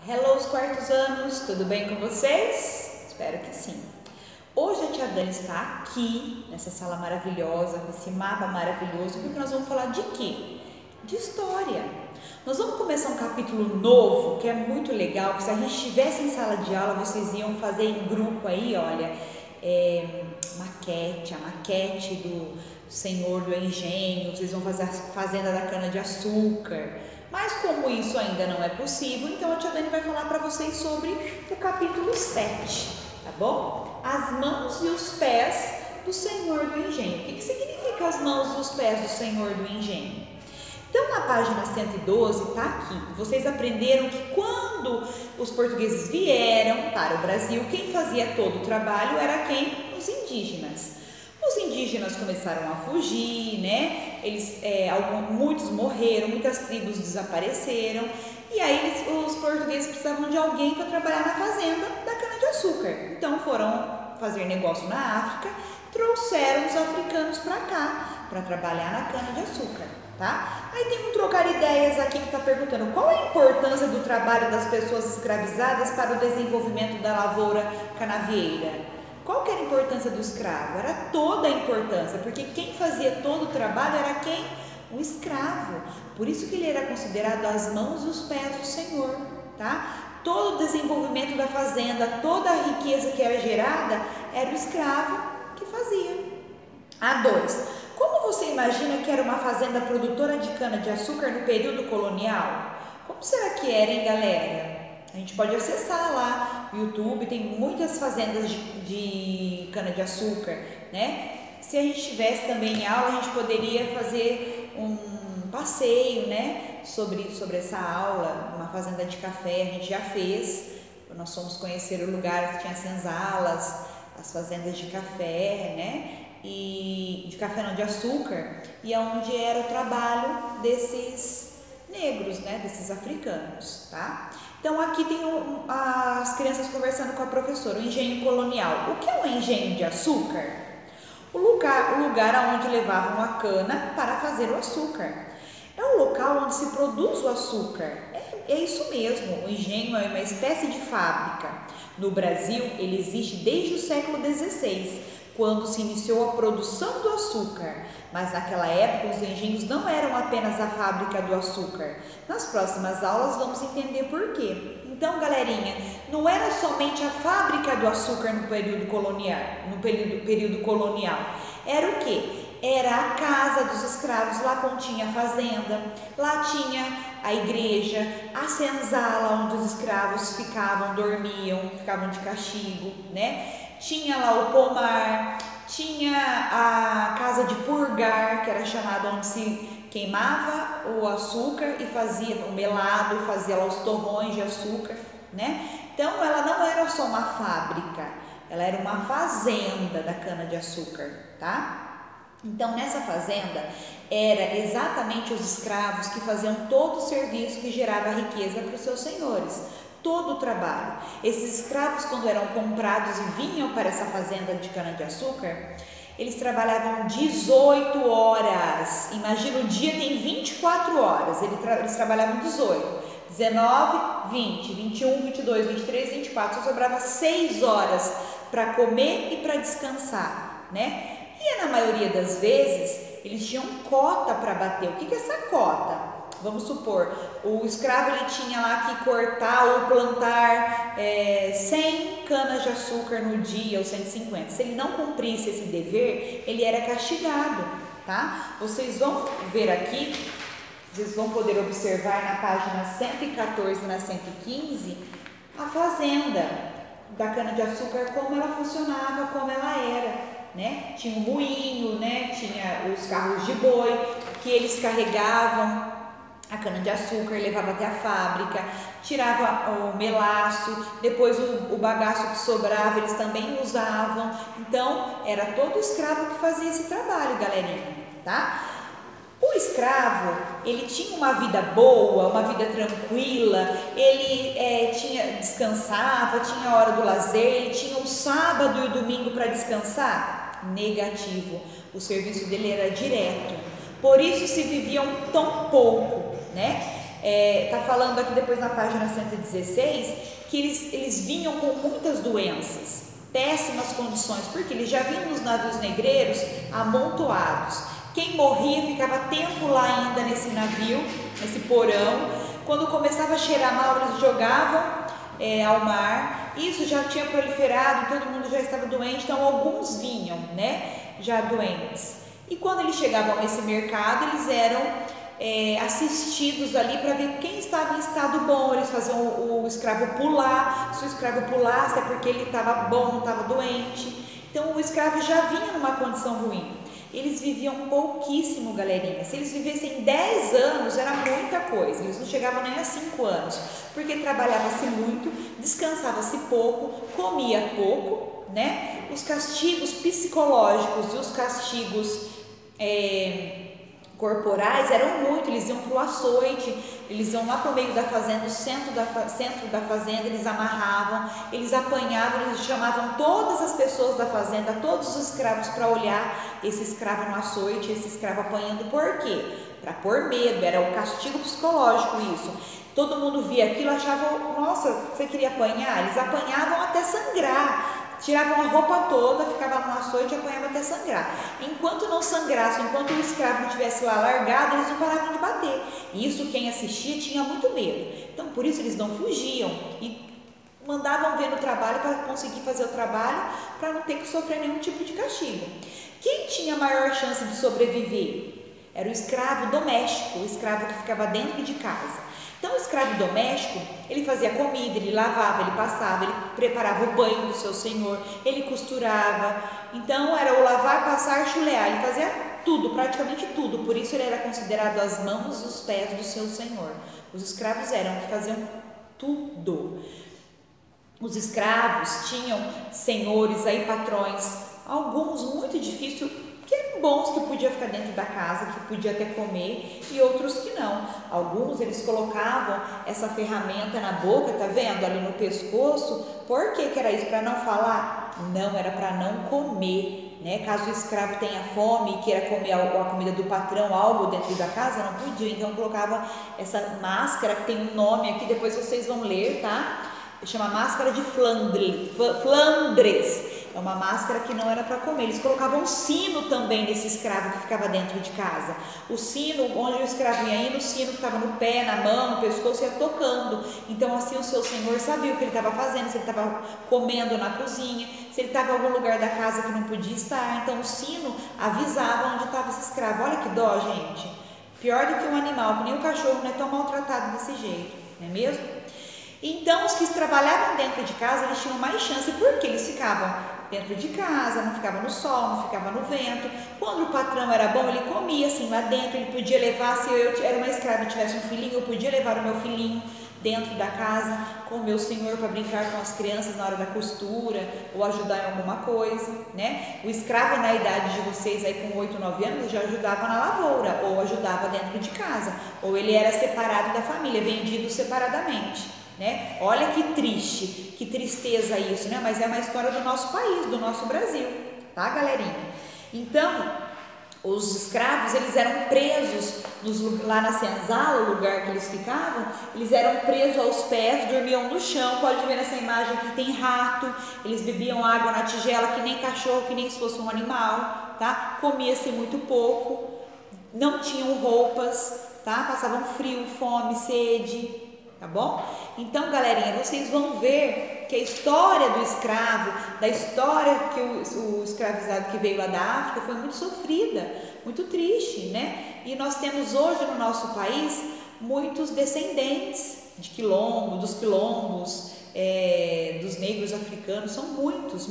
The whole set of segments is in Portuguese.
Hello, os quartos anos, tudo bem com vocês? Espero que sim. Hoje a tia Dani está aqui, nessa sala maravilhosa, com esse mapa maravilhoso, porque nós vamos falar de quê? De história. Nós vamos começar um capítulo novo, que é muito legal, que se a gente estivesse em sala de aula, vocês iam fazer em grupo aí, olha, a maquete do Senhor do Engenho, vocês vão fazer a fazenda da cana-de-açúcar. Mas como isso ainda não é possível, então a tia Dani vai falar para vocês sobre o capítulo 7, tá bom? As mãos e os pés do Senhor do Engenho. O que significa as mãos e os pés do Senhor do Engenho? Então, na página 112, tá aqui. Vocês aprenderam que quando os portugueses vieram para o Brasil, quem fazia todo o trabalho era quem? Os indígenas. Os indígenas começaram a fugir, né? Muitos morreram, muitas tribos desapareceram. E aí os portugueses precisavam de alguém para trabalhar na fazenda da cana-de-açúcar. Então foram fazer negócio na África, trouxeram os africanos para cá, para trabalhar na cana-de-açúcar, tá? Aí tem um trocar ideias aqui que está perguntando qual é a importância do trabalho das pessoas escravizadas para o desenvolvimento da lavoura canavieira. Qual que era a importância do escravo? Era toda a importância, porque quem fazia todo o trabalho era quem? O escravo. Por isso que ele era considerado as mãos e os pés do Senhor, tá? Todo o desenvolvimento da fazenda, toda a riqueza que era gerada, era o escravo que fazia. A2. Como você imagina que era uma fazenda produtora de cana-de-açúcar no período colonial? Como será que era, hein, galera? A gente pode acessar lá o YouTube, tem muitas fazendas de cana-de-açúcar, né? Se a gente tivesse também em aula, a gente poderia fazer um passeio, né? Sobre essa aula, uma fazenda de café, a gente já fez. Nós fomos conhecer o lugar que tinha senzalas, as fazendas de café, né? E de café não, de açúcar, e onde era o trabalho desses negros, né? Desses africanos, tá? Então aqui tem as crianças conversando com a professora, o engenho colonial. O que é um engenho de açúcar? O lugar onde levavam a cana para fazer o açúcar. É o local onde se produz o açúcar. É isso mesmo, o engenho é uma espécie de fábrica. No Brasil, ele existe desde o século XVI, quando se iniciou a produção do açúcar. Mas naquela época os engenhos não eram apenas a fábrica do açúcar. Nas próximas aulas vamos entender por quê. Então, galerinha, não era somente a fábrica do açúcar no período colonial. Era o quê? Era a casa dos escravos, lá continha a fazenda, lá tinha a igreja, a senzala onde os escravos ficavam, dormiam, ficavam de castigo, né? Tinha lá o pomar, tinha a casa de purgar, que era chamada onde se queimava o açúcar e fazia o melado, fazia lá os torrões de açúcar, né? Então ela não era só uma fábrica, ela era uma fazenda da cana-de-açúcar, tá? Então nessa fazenda era exatamente os escravos que faziam todo o serviço que gerava riqueza para os seus senhores. Todo o trabalho. Esses escravos, quando eram comprados e vinham para essa fazenda de cana-de-açúcar, eles trabalhavam 18 horas. Imagina, o dia tem 24 horas, eles trabalhavam 18, 19, 20, 21, 22, 23, 24, só sobrava 6 horas para comer e para descansar, né? E na maioria das vezes, eles tinham cota para bater. O que é essa cota? Vamos supor, o escravo ele tinha lá que cortar ou plantar 100 canas de açúcar no dia ou 150. Se ele não cumprisse esse dever, ele era castigado, tá? Vocês vão ver aqui, vocês vão poder observar na página 114 e na 115 a fazenda da cana-de-açúcar, como ela funcionava, como ela era, né? Tinha um moinho, né? Tinha os carros de boi que eles carregavam a cana-de-açúcar, levava até a fábrica, tirava o melaço, depois o bagaço que sobrava eles também usavam. Então era todo escravo que fazia esse trabalho, galerinha, tá? O escravo, ele tinha uma vida boa, uma vida tranquila, ele descansava, tinha a hora do lazer, ele tinha o sábado e o domingo para descansar? Negativo, o serviço dele era direto, por isso se viviam tão pouco, né? Tá falando aqui depois na página 116 que eles vinham com muitas doenças, péssimas condições, porque eles já vinham nos navios negreiros amontoados. Quem morria ficava tempo lá ainda nesse navio, nesse porão. Quando começava a cheirar mal, eles jogavam ao mar. Isso já tinha proliferado, todo mundo já estava doente, então alguns vinham, né, já doentes. E quando eles chegavam a esse mercado, eles eram assistidos ali para ver quem estava em estado bom. Eles faziam o escravo pular. Se o escravo pulasse é porque ele estava bom, não estava doente. Então o escravo já vinha numa condição ruim. Eles viviam pouquíssimo, galerinha. Se eles vivessem 10 anos, era muita coisa. Eles não chegavam nem a 5 anos, porque trabalhava-se muito, descansava-se pouco, comia pouco, né? Os castigos psicológicos e os castigos corporais eram muito. Eles iam para o açoite, eles iam lá para o meio da fazenda, no centro da fazenda, eles amarravam, eles apanhavam, eles chamavam todas as pessoas da fazenda, todos os escravos, para olhar esse escravo no açoite, esse escravo apanhando. Por quê? Para pôr medo, era o castigo psicológico isso. Todo mundo via aquilo, achava, nossa, você queria apanhar? Eles apanhavam até sangrar. Tiravam a roupa toda, ficavam no açoite e apanhavam até sangrar. Enquanto não sangrasse, enquanto o escravo não estivesse lá largado, eles não paravam de bater. E isso quem assistia tinha muito medo. Então por isso eles não fugiam e mandavam ver no trabalho para conseguir fazer o trabalho, para não ter que sofrer nenhum tipo de castigo. Quem tinha maior chance de sobreviver? Era o escravo doméstico, o escravo que ficava dentro de casa. Então o escravo doméstico, ele fazia comida, ele lavava, ele passava, ele preparava o banho do seu senhor, ele costurava. Então era o lavar, passar, chulear, ele fazia tudo, praticamente tudo. Por isso ele era considerado as mãos e os pés do seu senhor. Os escravos eram que faziam tudo. Os escravos tinham senhores aí, patrões, alguns muito difíceis, que eram bons, que podia ficar dentro da casa, que podia até comer, e outros que não. Alguns eles colocavam essa ferramenta na boca, tá vendo? Ali no pescoço. Por que era isso? Para não falar? Não, era para não comer, né? Caso o escravo tenha fome e queira comer a comida do patrão, algo dentro da casa, não podia. Então colocava essa máscara, que tem um nome aqui, depois vocês vão ler, tá? Chama máscara de Flandres. É uma máscara que não era para comer. Eles colocavam um sino também nesse escravo que ficava dentro de casa. O sino, onde o escravo ia indo, o sino que estava no pé, na mão, no pescoço, ia tocando. Então assim o seu senhor sabia o que ele estava fazendo, se ele estava comendo na cozinha, se ele estava em algum lugar da casa que não podia estar. Então o sino avisava onde estava esse escravo. Olha que dó, gente. Pior do que um animal, que nem o cachorro não é tão maltratado desse jeito, não é mesmo? Então os que trabalhavam dentro de casa, eles tinham mais chance, porque eles ficavam dentro de casa, não ficavam no sol, não ficavam no vento. Quando o patrão era bom, ele comia assim lá dentro, ele podia levar, se eu era uma escrava e tivesse um filhinho, eu podia levar o meu filhinho dentro da casa com o meu senhor para brincar com as crianças na hora da costura ou ajudar em alguma coisa, né? O escravo na idade de vocês aí com 8, 9 anos já ajudava na lavoura ou ajudava dentro de casa, ou ele era separado da família, vendido separadamente, né? Olha que triste, que tristeza isso, né? Mas é uma história do nosso país, do nosso Brasil, tá, galerinha? Então os escravos, eles eram presos lá na senzala, o lugar que eles ficavam, eles eram presos aos pés, dormiam no chão. Pode ver nessa imagem aqui, tem rato. Eles bebiam água na tigela, que nem cachorro, que nem se fosse um animal, tá? Comia-se muito pouco, não tinham roupas, tá? Passavam frio, fome, sede, tá bom? Então, galerinha, vocês vão ver que a história do escravo, da história que o escravizado que veio lá da África foi muito sofrida, muito triste, né? E nós temos hoje no nosso país muitos descendentes de quilombo, dos quilombos, dos negros africanos, são muitos,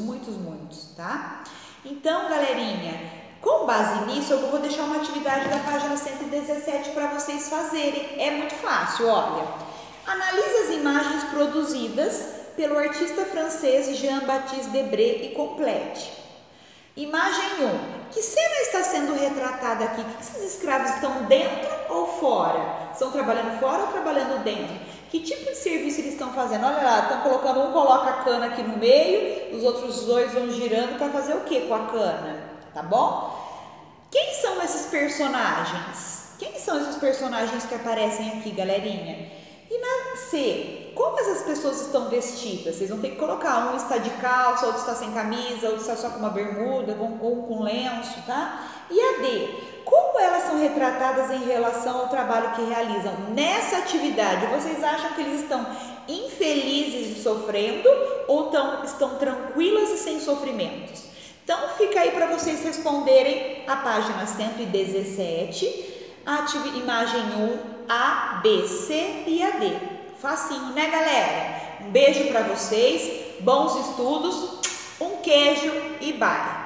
tá? Então, galerinha, com base nisso, eu vou deixar uma atividade da página 117 para vocês fazerem. É muito fácil, olha. Analise as imagens produzidas pelo artista francês Jean-Baptiste Debré e complete. Imagem 1. Que cena está sendo retratada aqui? Que esses escravos estão dentro ou fora? Estão trabalhando fora ou trabalhando dentro? Que tipo de serviço eles estão fazendo? Olha lá, estão colocando, um coloca a cana aqui no meio, os outros dois vão girando para fazer o que com a cana? Tá bom? Quem são esses personagens? Quem são esses personagens que aparecem aqui, galerinha? E na C, como essas pessoas estão vestidas? Vocês vão ter que colocar, um está de calça, outro está sem camisa, outro está só com uma bermuda, ou com lenço, tá? E a D, como elas são retratadas em relação ao trabalho que realizam nessa atividade? Vocês acham que eles estão infelizes e sofrendo ou estão tranquilas e sem sofrimentos? Então fica aí para vocês responderem a página 117, imagem 1, A, B, C e a D. Facinho, né, galera? Um beijo para vocês, bons estudos, um queijo e bye!